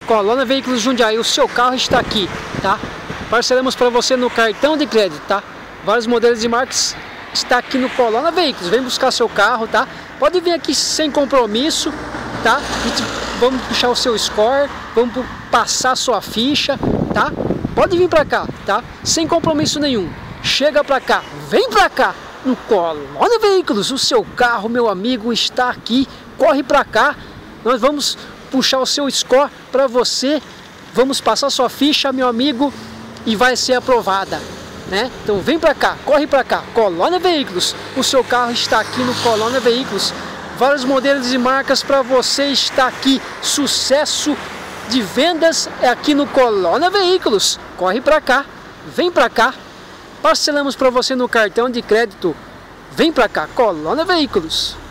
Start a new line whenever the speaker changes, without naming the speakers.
Colônia Veículos Jundiaí, o seu carro está aqui, tá? Parcelamos para você no cartão de crédito, tá? Vários modelos e marcas está aqui no Colônia Veículos. Vem buscar seu carro, tá? Pode vir aqui sem compromisso, tá? Vamos puxar o seu score, vamos passar sua ficha, tá? Pode vir pra cá, tá? Sem compromisso nenhum. Chega pra cá, vem pra cá, no Colônia Veículos. O seu carro, meu amigo, está aqui. Corre pra cá. Nós vamos puxar o seu score pra você. Vamos passar sua ficha, meu amigo, e vai ser aprovada, né? Então vem pra cá, corre pra cá. Colônia Veículos. O seu carro está aqui no Colônia Veículos. Vários modelos e marcas para você está aqui. Sucesso de vendas é aqui no Colônia Veículos. Corre pra cá, vem pra cá. Parcelamos para você no cartão de crédito. Vem pra cá, Colônia Veículos.